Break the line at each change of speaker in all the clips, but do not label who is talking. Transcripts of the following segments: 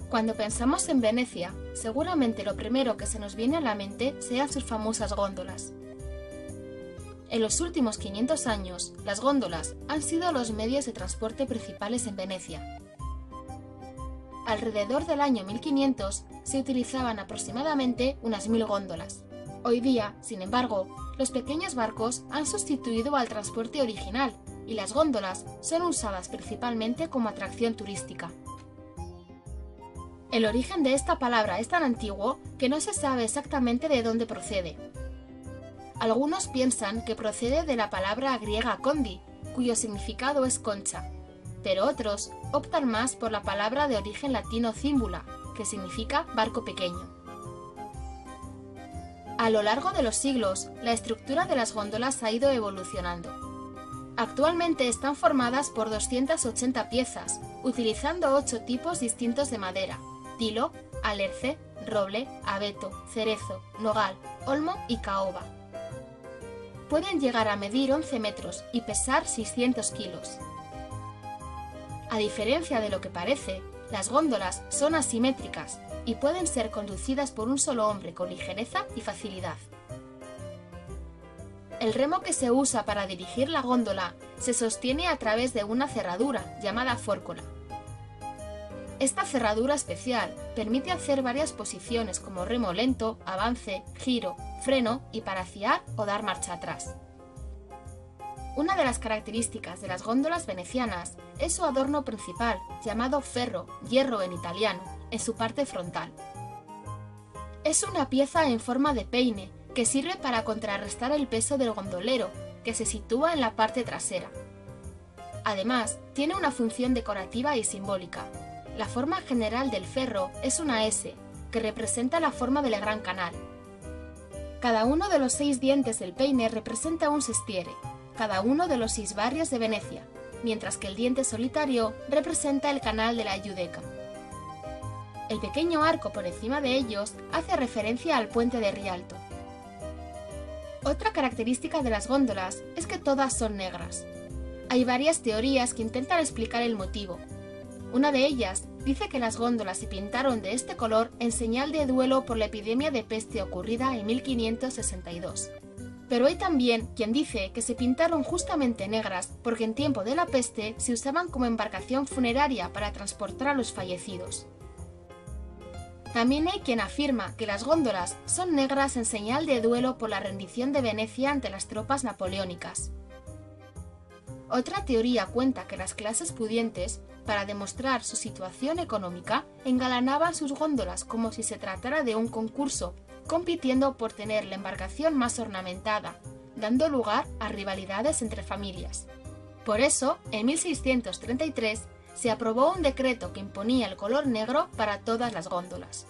Cuando pensamos en Venecia, seguramente lo primero que se nos viene a la mente sean sus famosas góndolas. En los últimos 500 años, las góndolas han sido los medios de transporte principales en Venecia. Alrededor del año 1500 se utilizaban aproximadamente unas 1000 góndolas. Hoy día, sin embargo, los pequeños barcos han sustituido al transporte original y las góndolas son usadas principalmente como atracción turística. El origen de esta palabra es tan antiguo que no se sabe exactamente de dónde procede. Algunos piensan que procede de la palabra griega condi, cuyo significado es concha, pero otros optan más por la palabra de origen latino címbula, que significa barco pequeño. A lo largo de los siglos, la estructura de las góndolas ha ido evolucionando. Actualmente están formadas por 280 piezas, utilizando 8 tipos distintos de madera: tilo, alerce, roble, abeto, cerezo, nogal, olmo y caoba. Pueden llegar a medir 11 metros y pesar 600 kilos. A diferencia de lo que parece, las góndolas son asimétricas y pueden ser conducidas por un solo hombre con ligereza y facilidad. El remo que se usa para dirigir la góndola se sostiene a través de una cerradura llamada fórcola. Esta cerradura especial permite hacer varias posiciones como remo lento, avance, giro, freno y para fiar o dar marcha atrás. Una de las características de las góndolas venecianas es su adorno principal, llamado ferro, hierro en italiano, en su parte frontal. Es una pieza en forma de peine que sirve para contrarrestar el peso del gondolero, que se sitúa en la parte trasera. Además, tiene una función decorativa y simbólica. La forma general del ferro es una S, que representa la forma del Gran Canal. Cada uno de los 6 dientes del peine representa un sestiere, cada uno de los 6 barrios de Venecia, mientras que el diente solitario representa el canal de la Giudecca. El pequeño arco por encima de ellos hace referencia al puente de Rialto. Otra característica de las góndolas es que todas son negras. Hay varias teorías que intentan explicar el motivo. Una de ellas dice que las góndolas se pintaron de este color en señal de duelo por la epidemia de peste ocurrida en 1562. Pero hay también quien dice que se pintaron justamente negras porque en tiempo de la peste se usaban como embarcación funeraria para transportar a los fallecidos. También hay quien afirma que las góndolas son negras en señal de duelo por la rendición de Venecia ante las tropas napoleónicas. Otra teoría cuenta que las clases pudientes, para demostrar su situación económica, engalanaban sus góndolas como si se tratara de un concurso, compitiendo por tener la embarcación más ornamentada, dando lugar a rivalidades entre familias. Por eso, en 1633, se aprobó un decreto que imponía el color negro para todas las góndolas.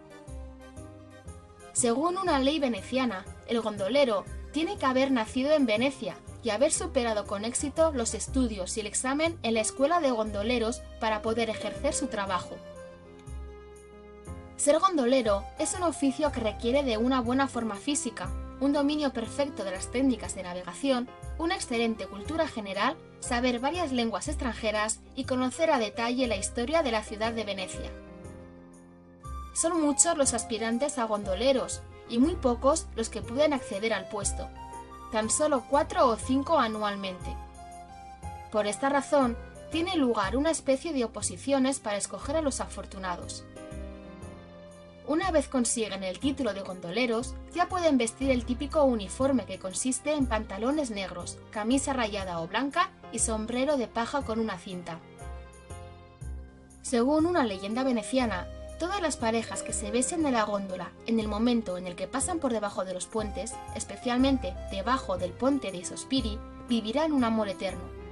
Según una ley veneciana, el gondolero tiene que haber nacido en Venecia y haber superado con éxito los estudios y el examen en la escuela de gondoleros para poder ejercer su trabajo. Ser gondolero es un oficio que requiere de una buena forma física, un dominio perfecto de las técnicas de navegación, una excelente cultura general, saber varias lenguas extranjeras y conocer a detalle la historia de la ciudad de Venecia. Son muchos los aspirantes a gondoleros y muy pocos los que pueden acceder al puesto, tan solo 4 o 5 anualmente. Por esta razón, tiene lugar una especie de oposiciones para escoger a los afortunados. Una vez consiguen el título de gondoleros, ya pueden vestir el típico uniforme que consiste en pantalones negros, camisa rayada o blanca y sombrero de paja con una cinta. Según una leyenda veneciana, todas las parejas que se besen de la góndola en el momento en el que pasan por debajo de los puentes, especialmente debajo del Ponte dei Sospiri, vivirán un amor eterno.